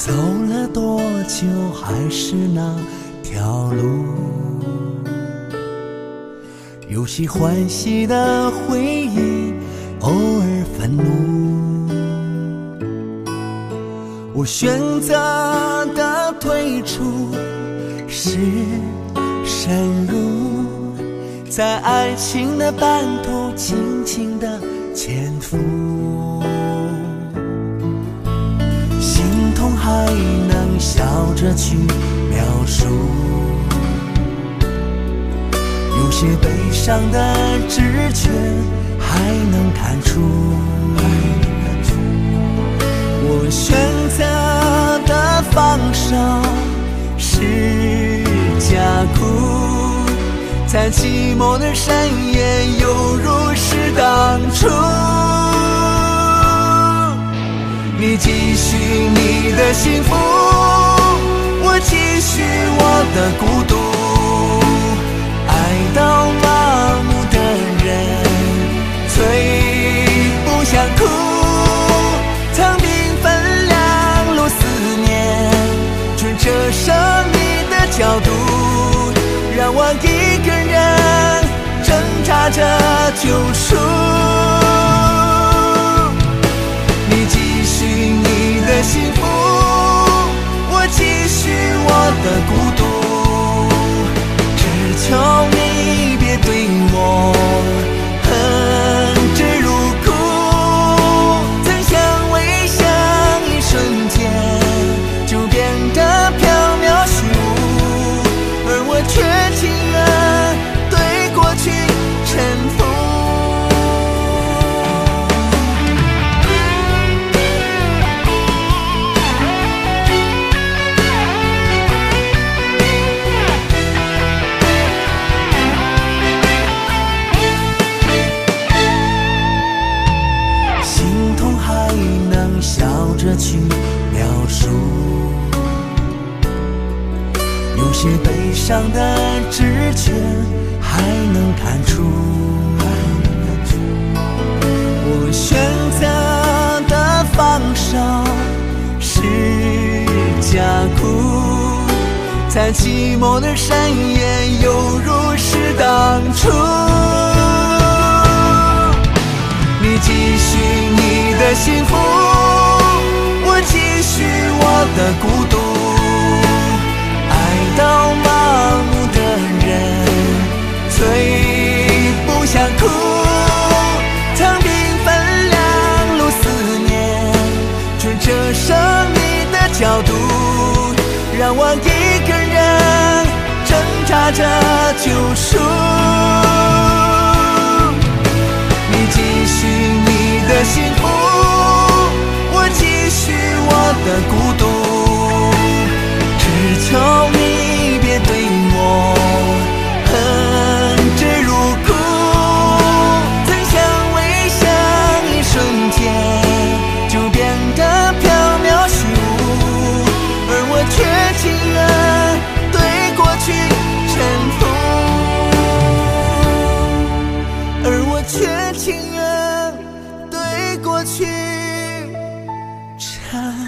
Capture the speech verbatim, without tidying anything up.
走了多久还是那条路，有些欢喜的回忆，偶尔愤怒。我选择的退出是深入，在爱情的半途轻轻地潜伏，心痛还能笑着去描述，有些悲伤的直觉还能看出。我选择的放手是假哭，在寂寞的深夜犹如是当初。你继续你的幸福，我继续我的孤独，爱到麻木的人最不想哭，曾缤纷两路思念，却折射你的角度，让我一个人挣扎着救赎。你继续你的幸福，我继续我的孤独，只求你别对我恨之入骨。曾相偎相依瞬间就变得缥缈虚无，而我却情愿对过去臣服。心痛还能笑着去描述，有些悲伤的直觉还能看出。我选择的放手是假哭，在寂寞的深夜犹如是当初。你继续你的幸福，我继续我的孤独，爱到麻木的人最不想哭，曾缤纷两路思念，却折射你的角度，让我一个人挣扎着救赎。你继续你的幸福，我继续我的孤独，只求你别对我恨之入骨。曾相偎相依瞬间就变得缥缈虚无，而我却情愿对过去臣服，而我却情愿对过去臣服。